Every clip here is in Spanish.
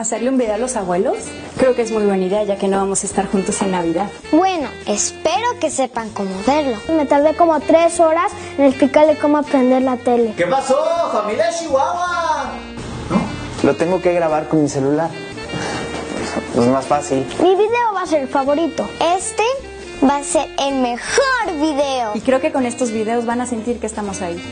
¿Hacerle un video a los abuelos? Creo que es muy buena idea, ya que no vamos a estar juntos en Navidad. Bueno, espero que sepan cómo verlo. Me tardé como 3 horas en explicarle cómo prender la tele. ¿Qué pasó, familia de Chihuahua? ¿No? Lo tengo que grabar con mi celular. Es más fácil. Mi video va a ser el favorito. Este va a ser el mejor video. Y creo que con estos videos van a sentir que estamos ahí.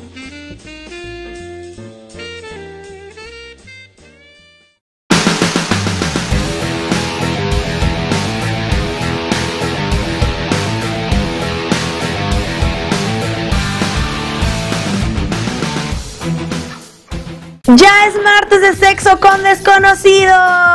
¡Ya es martes de sexo con desconocido!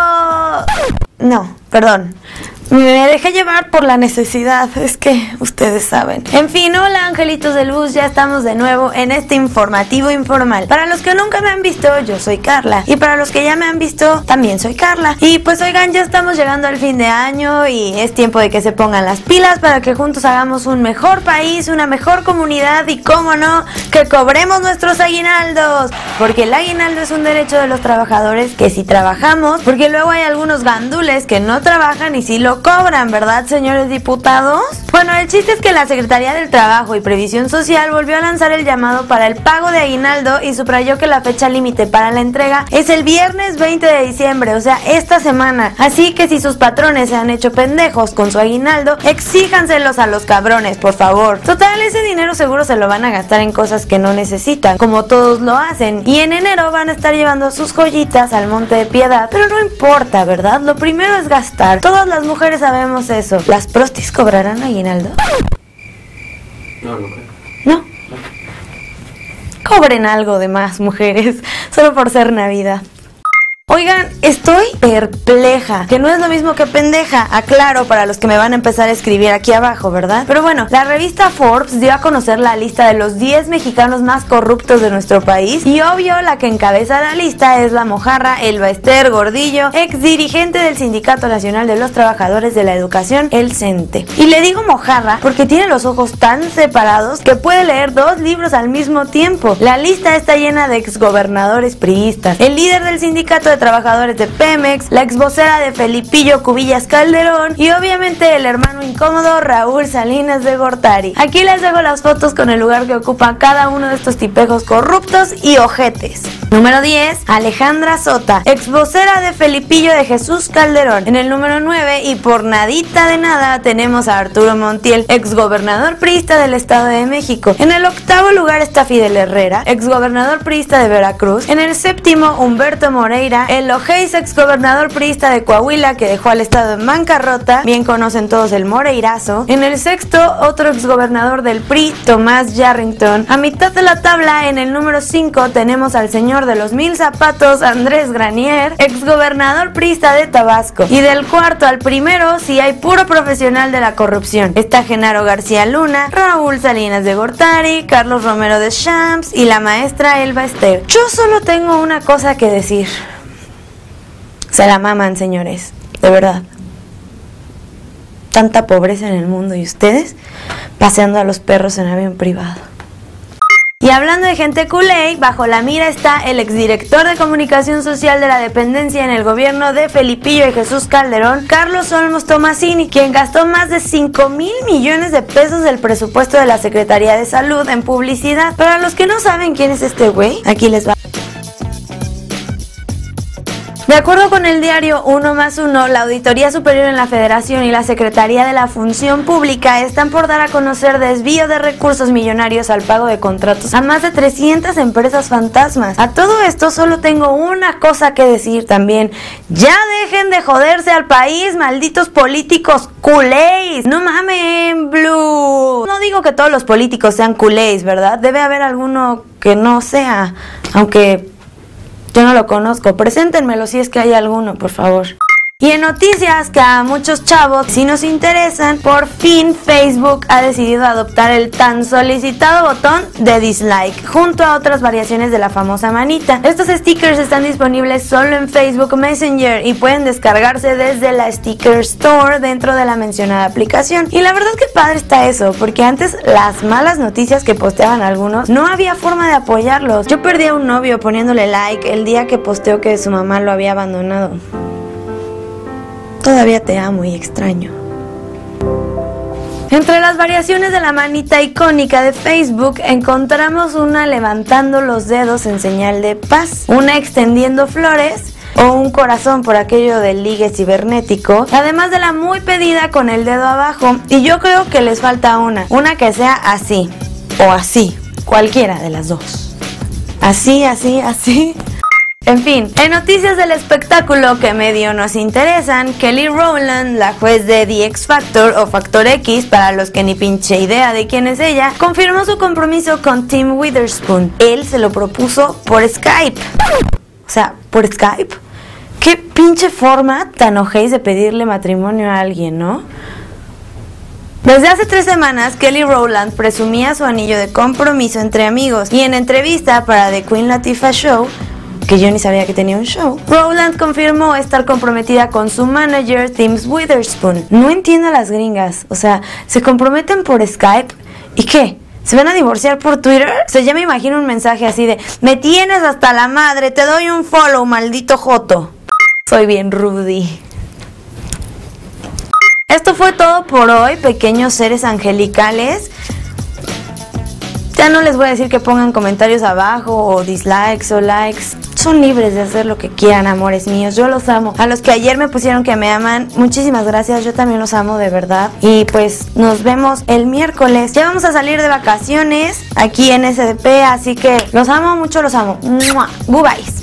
No, perdón. Me dejé llevar por la necesidad, es que ustedes saben. En fin, hola angelitos de luz, ya estamos de nuevo en este informativo informal. Para los que nunca me han visto, yo soy Carla. Y para los que ya me han visto, también soy Carla. Y pues oigan, ya estamos llegando al fin de año y es tiempo de que se pongan las pilas para que juntos hagamos un mejor país, una mejor comunidad y, cómo no, que cobremos nuestros aguinaldos. Porque el aguinaldo es un derecho de los trabajadores que si trabajamos, porque luego hay algunos gandules que no trabajan y sí lo cobran, ¿verdad, señores diputados? Bueno, el chiste es que la Secretaría del Trabajo y Previsión Social volvió a lanzar el llamado para el pago de aguinaldo y subrayó que la fecha límite para la entrega es el viernes 20 de diciembre, o sea, esta semana. Así que si sus patrones se han hecho pendejos con su aguinaldo, exíjanselos a los cabrones, por favor. Total, ese dinero seguro se lo van a gastar en cosas que no necesitan, como todos lo hacen. Y en enero van a estar llevando sus joyitas al Monte de Piedad, pero no importa, ¿verdad? Lo primero es gastar. Todas las mujeres sabemos eso. ¿Las prostis cobrarán aguinaldo? No, no creo. ¿No? Cobren algo de más, mujeres, solo por ser Navidad. Oigan, estoy perpleja, que no es lo mismo que pendeja, aclaro para los que me van a empezar a escribir aquí abajo, ¿verdad? Pero bueno, la revista Forbes dio a conocer la lista de los 10 mexicanos más corruptos de nuestro país y obvio la que encabeza la lista es la mojarra Elba Ester Gordillo, ex dirigente del Sindicato Nacional de los Trabajadores de la Educación, el CENTE. Y le digo mojarra porque tiene los ojos tan separados que puede leer 2 libros al mismo tiempo. La lista está llena de exgobernadores priistas, el líder del Sindicato de Trabajadores de Pemex, la exvocera de Felipillo Cubillas Calderón y obviamente el hermano incómodo Raúl Salinas de Gortari. Aquí les dejo las fotos con el lugar que ocupa cada uno de estos tipejos corruptos y ojetes. Número 10, Alejandra Sota, exvocera de Felipillo de Jesús Calderón. En el número 9, y por nadita de nada, tenemos a Arturo Montiel, exgobernador priista del Estado de México. En el 8º lugar está Fidel Herrera, exgobernador priista de Veracruz. En el 7º, Humberto Moreira, el Ojeis, exgobernador priista de Coahuila, que dejó al estado en bancarrota. Bien conocen todos el Moreirazo. En el 6º, otro exgobernador del PRI, Tomás Yarrington. A mitad de la tabla, en el número 5, tenemos al señor de los 1000 zapatos, Andrés Granier, exgobernador priista de Tabasco. Y del 4º al primero, sí hay puro profesional de la corrupción. Está Genaro García Luna, Raúl Salinas de Gortari, Carlos Romero de Champs y la maestra Elba Ester. Yo solo tengo una cosa que decir. Se la maman, señores, de verdad. Tanta pobreza en el mundo y ustedes paseando a los perros en avión privado. Y hablando de gente culé, bajo la mira está el exdirector de comunicación social de la dependencia en el gobierno de Felipillo y Jesús Calderón, Carlos Olmos Tomasini, quien gastó más de 5,000 millones de pesos del presupuesto de la Secretaría de Salud en publicidad. Para los que no saben quién es este güey, aquí les va. De acuerdo con el diario 1+1, la Auditoría Superior en la Federación y la Secretaría de la Función Pública están por dar a conocer desvío de recursos millonarios al pago de contratos a más de 300 empresas fantasmas. A todo esto solo tengo una cosa que decir también. ¡Ya dejen de joderse al país, malditos políticos culés! ¡No mamen, Blue! No digo que todos los políticos sean culés, ¿verdad? Debe haber alguno que no sea, aunque yo no lo conozco. Preséntenmelo si es que hay alguno, por favor. Y en noticias que a muchos chavos sí nos interesan, por fin Facebook ha decidido adoptar el tan solicitado botón de dislike, junto a otras variaciones de la famosa manita. Estos stickers están disponibles solo en Facebook Messenger y pueden descargarse desde la Sticker Store dentro de la mencionada aplicación. Y la verdad que padre está eso, porque antes las malas noticias que posteaban algunos no había forma de apoyarlos. Yo perdí a un novio poniéndole like el día que posteó que su mamá lo había abandonado. Todavía te amo y extraño. Entre las variaciones de la manita icónica de Facebook encontramos una levantando los dedos en señal de paz, una extendiendo flores o un corazón por aquello del ligue cibernético, además de la muy pedida con el dedo abajo. Y yo creo que les falta una que sea así o así, cualquiera de las dos. Así, así, así. En fin, en noticias del espectáculo que medio nos interesan, Kelly Rowland, la juez de The X Factor o Factor X, para los que ni pinche idea de quién es ella, confirmó su compromiso con Tim Witherspoon. Él se lo propuso por Skype. O sea, ¿por Skype? ¿Qué pinche forma tan ojéis de pedirle matrimonio a alguien, no? Desde hace 3 semanas, Kelly Rowland presumía su anillo de compromiso entre amigos, y en entrevista para The Queen Latifah Show, que yo ni sabía que tenía un show, Rowland confirmó estar comprometida con su manager Tim Witherspoon. No entiendo a las gringas, o sea, se comprometen por Skype, ¿y qué? ¿Se van a divorciar por Twitter? O sea, ya me imagino un mensaje así de: me tienes hasta la madre, te doy un follow, maldito joto. Soy bien Rudy. Esto fue todo por hoy, pequeños seres angelicales. Ya no les voy a decir que pongan comentarios abajo o dislikes o likes. Son libres de hacer lo que quieran, amores míos. Yo los amo. A los que ayer me pusieron que me aman, muchísimas gracias. Yo también los amo de verdad. Y pues nos vemos el miércoles. Ya vamos a salir de vacaciones aquí en SDP, así que los amo mucho, los amo. ¡Mua! Bye bye.